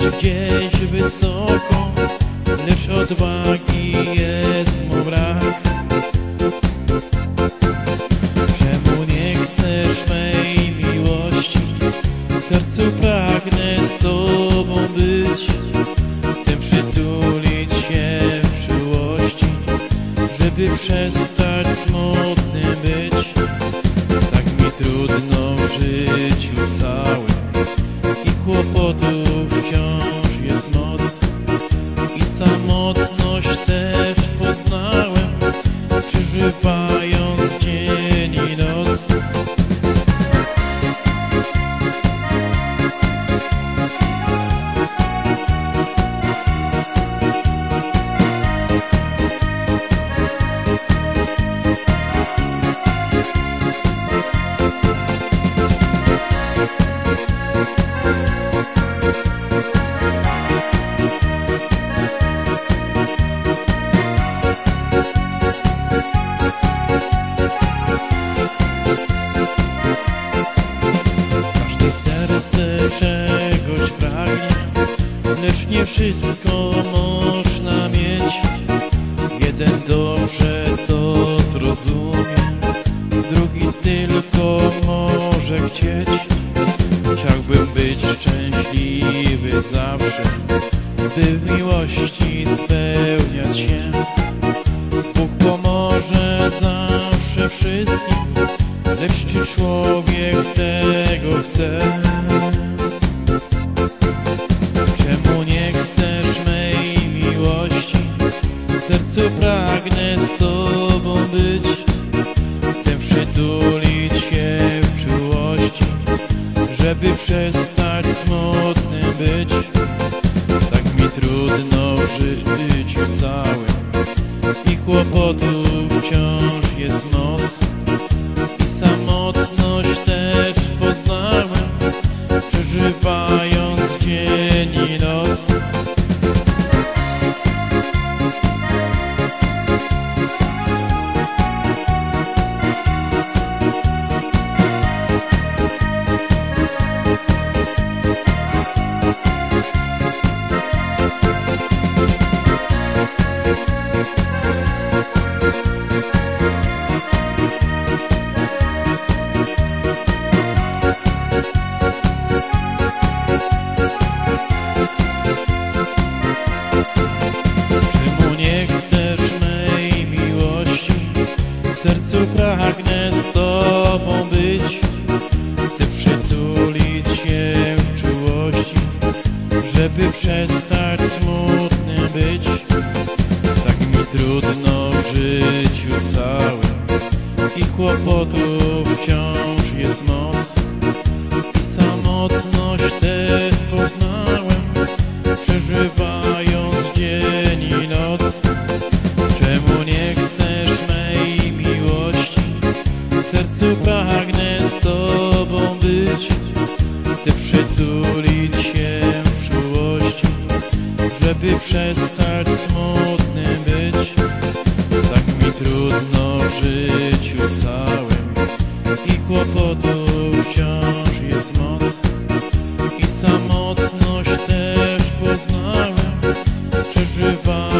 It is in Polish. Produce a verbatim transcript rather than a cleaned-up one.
gdzieś wysoko, lecz odwagi jest mu brak. Czemu nie chcesz mej miłości? W sercu pragnę z tobą być. Chcę przytulić się w czułości, żeby przestać smutnym być. Tak mi trudno w życiu całym i kłopotów wciąż jest moc. I samotność też poznałem, przeżywając dzień i noc. Czegoś pragnie, lecz nie wszystko można mieć. Jeden dobrze to zrozumie, drugi tylko może chcieć. Chciałbym być szczęśliwy zawsze, by w miłości spełniać się. Bóg pomoże zawsze wszystkim, lecz czy człowiek tego chce? Czemu nie chcesz mej miłości? W sercu pragnę z tobą być. Chcę przytulić się w czułości, żeby przestać smutnym być. Tak mi trudno w życiu całym i kłopotów wciąż jest moc. I samotność też poznałem, przeżywając dzień i noc. W sercu pragnę z tobą być. Chcę przytulić się w czułości, żeby przestać smutnym być. Tak mi trudno w życiu całym i kłopotów wciąż jest moc. I samotność też poznałem, przeżywając dzień i noc. Czemu nie chcesz mej miłości? W sercu pragnę z tobą być. Chcę przytulić się w czułości, żeby przestać smutnym być. Tak mi trudno w życiu całym i kłopotów wciąż jest moc. I samotność też poznałem, przeżywając